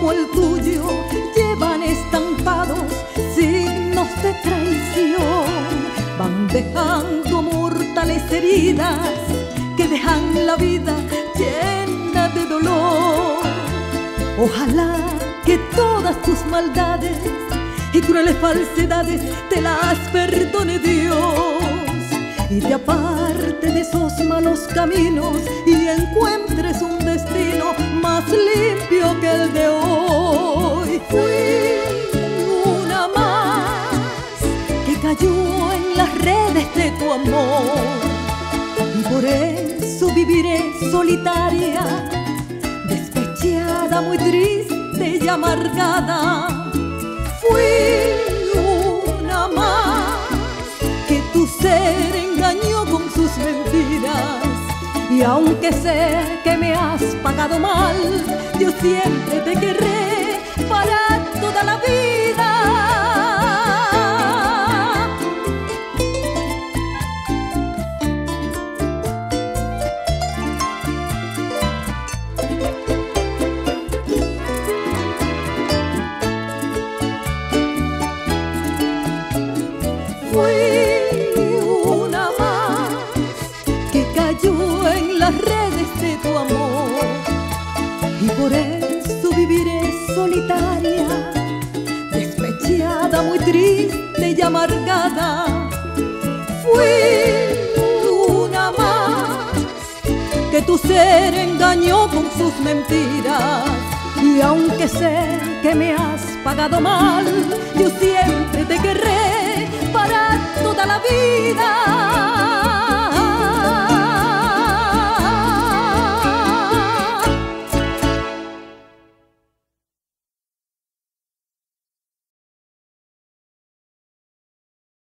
como el tuyo llevan estampados signos de traición. Van dejando mortales heridas que dejan la vida llena de dolor. Ojalá que todas tus maldades y crueles falsedades te las perdone Dios y te aparte de esos malos caminos y encuentres un destino más limpio que el de hoy. Fui una más que cayó en las redes de tu amor y por eso viviré solitaria, despechada, muy triste y amargada. Fui una más que tu ser engañó con sus mentiras y aunque sé que me has pagado mal, yo siempre te querré para toda la vida. Fui una más que cayó en las redes de tu amor y por eso viviré solitaria, despechada, muy triste y amargada. Fui una más que tu ser engañó con sus mentiras y aunque sé que me has pagado mal, yo siempre te querré para toda la vida.